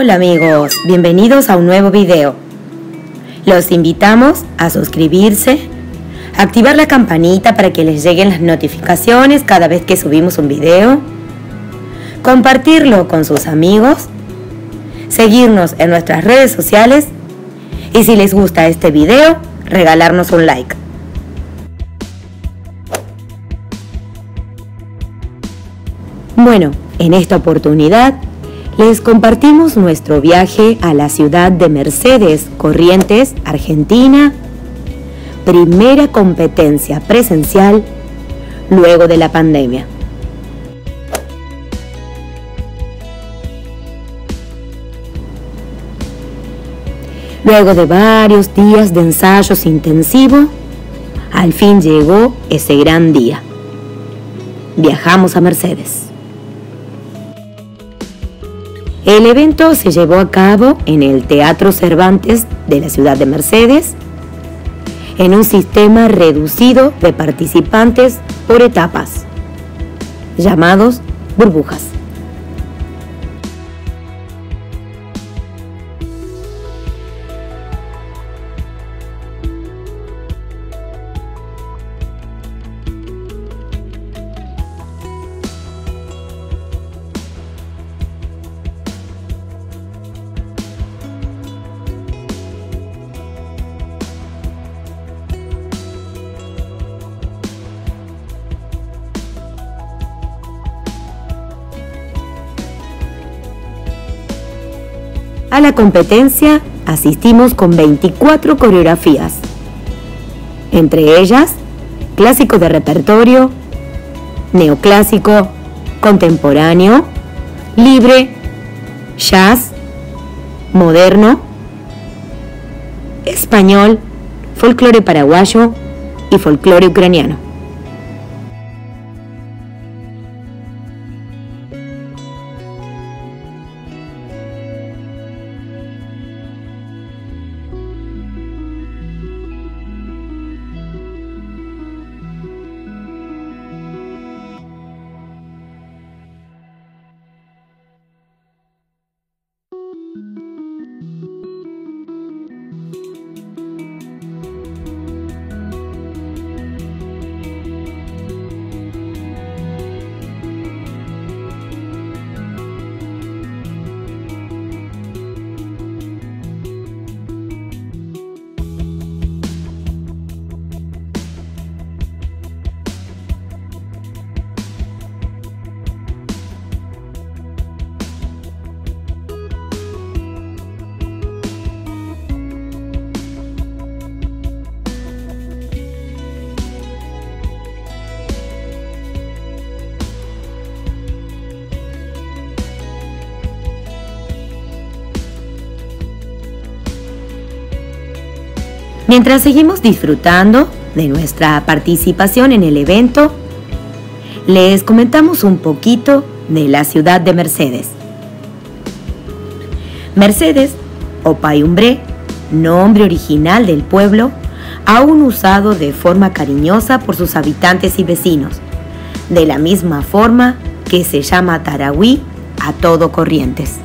Hola amigos, bienvenidos a un nuevo video. Los invitamos a suscribirse, activar la campanita para que les lleguen las notificaciones cada vez que subimos un video, compartirlo con sus amigos, seguirnos en nuestras redes sociales y si les gusta este video, regalarnos un like. Bueno, en esta oportunidad les compartimos nuestro viaje a la ciudad de Mercedes, Corrientes, Argentina, primera competencia presencial luego de la pandemia. Luego de varios días de ensayos intensivos, al fin llegó ese gran día. Viajamos a Mercedes. El evento se llevó a cabo en el Teatro Cervantes de la ciudad de Mercedes, en un sistema reducido de participantes por etapas, llamados burbujas. A la competencia asistimos con 24 coreografías, entre ellas clásico de repertorio, neoclásico, contemporáneo, libre, jazz, moderno, español, folclore paraguayo y folclore ucraniano. Mientras seguimos disfrutando de nuestra participación en el evento, les comentamos un poquito de la ciudad de Mercedes. Mercedes, o Payumbré, nombre original del pueblo, aún usado de forma cariñosa por sus habitantes y vecinos, de la misma forma que se llama Tarahui a todo Corrientes.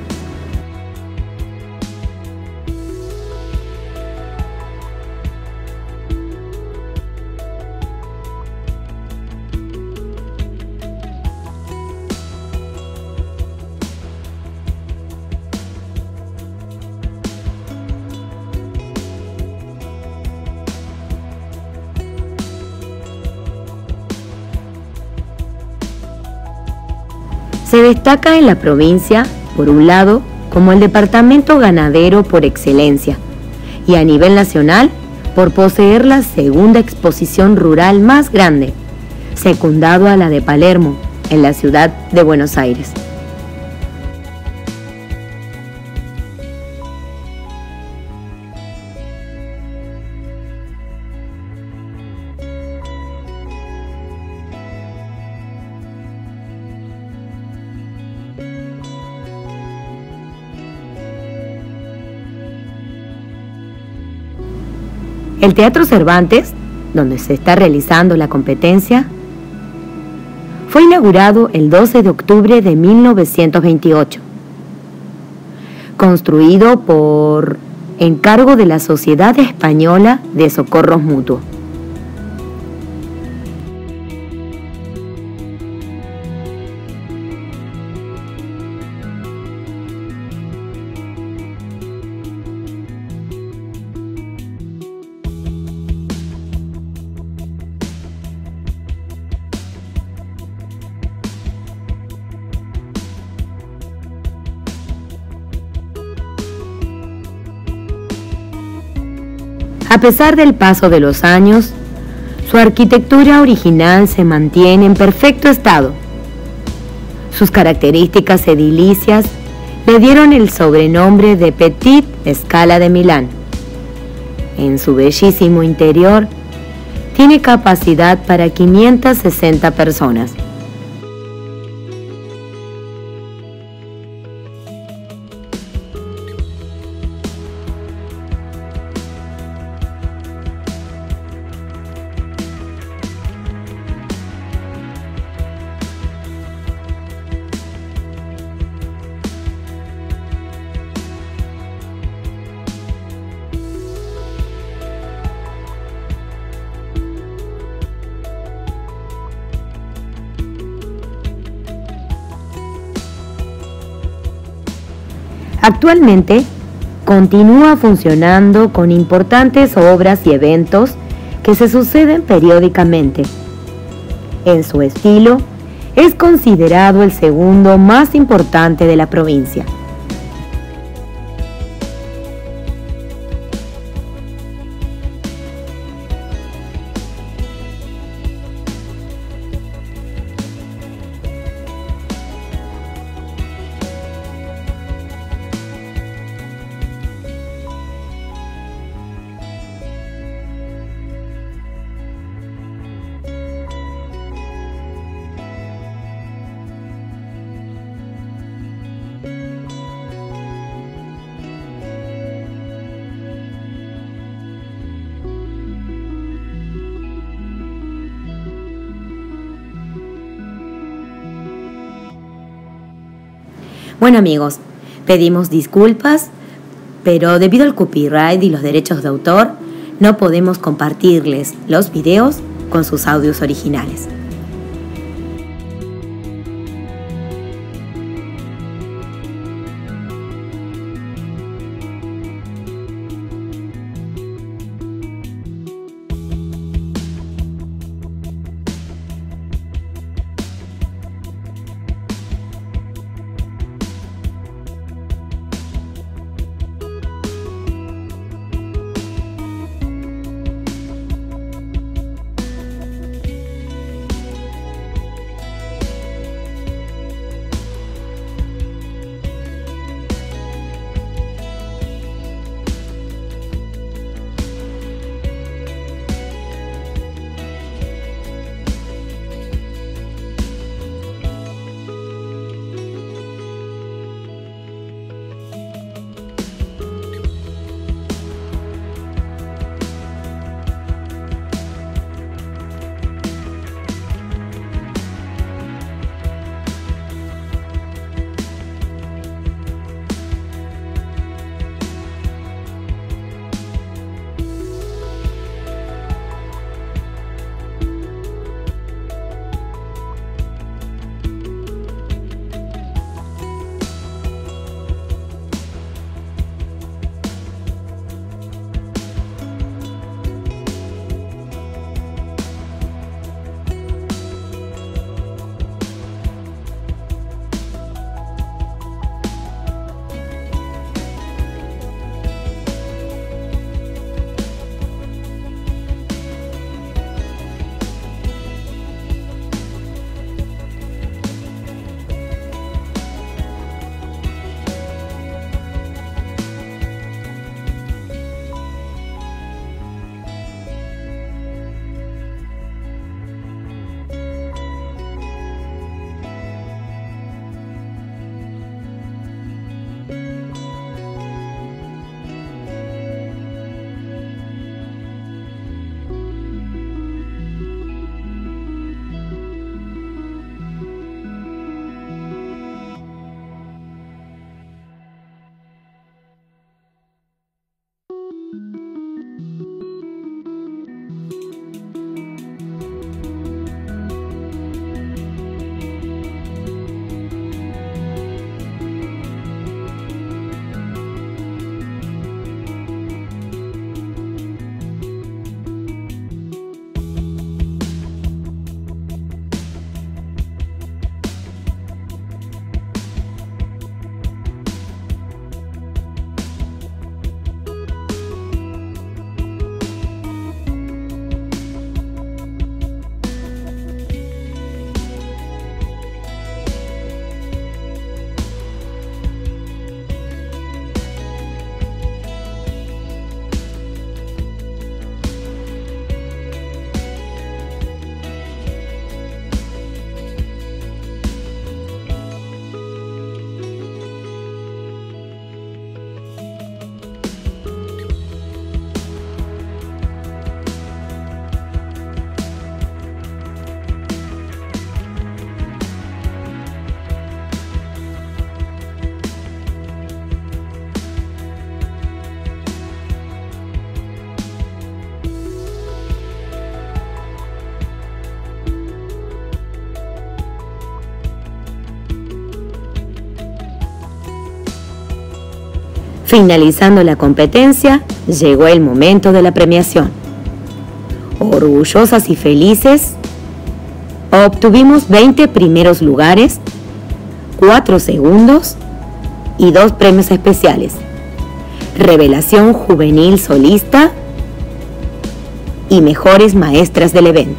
Se destaca en la provincia, por un lado, como el departamento ganadero por excelencia, y a nivel nacional, por poseer la segunda exposición rural más grande, secundado a la de Palermo, en la ciudad de Buenos Aires. El Teatro Cervantes, donde se está realizando la competencia, fue inaugurado el 12 de octubre de 1928. construido por encargo de la Sociedad Española de Socorros Mutuos. A pesar del paso de los años, su arquitectura original se mantiene en perfecto estado. Sus características edilicias le dieron el sobrenombre de Petit Scala de Milán. En su bellísimo interior, tiene capacidad para 560 personas. Actualmente, continúa funcionando con importantes obras y eventos que se suceden periódicamente. En su estilo, es considerado el segundo más importante de la provincia. Bueno amigos, pedimos disculpas, pero debido al copyright y los derechos de autor, no podemos compartirles los videos con sus audios originales. Finalizando la competencia, llegó el momento de la premiación. Orgullosas y felices, obtuvimos 20 primeros lugares, 4 segundos y 2 premios especiales: Revelación Juvenil Solista y Mejores Maestras del evento.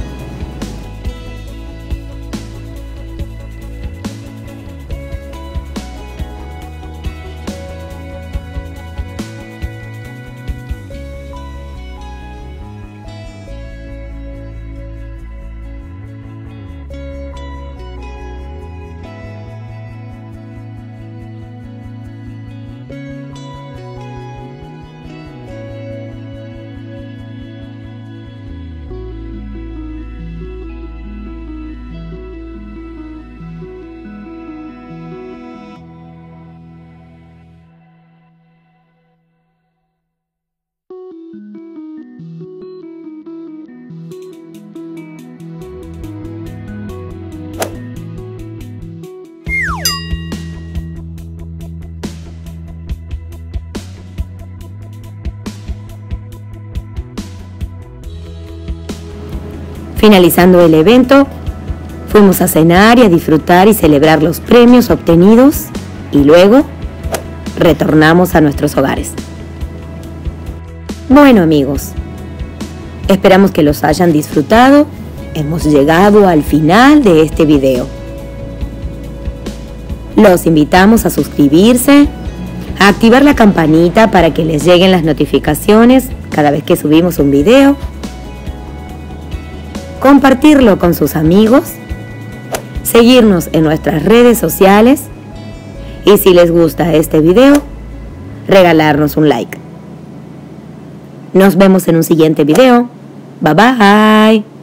Finalizando el evento, fuimos a cenar y a disfrutar y celebrar los premios obtenidos y luego retornamos a nuestros hogares. Bueno, amigos, esperamos que los hayan disfrutado. Hemos llegado al final de este video. Los invitamos a suscribirse, a activar la campanita para que les lleguen las notificaciones cada vez que subimos un video, compartirlo con sus amigos, seguirnos en nuestras redes sociales y, si les gusta este video, regalarnos un like. Nos vemos en un siguiente video. Bye bye.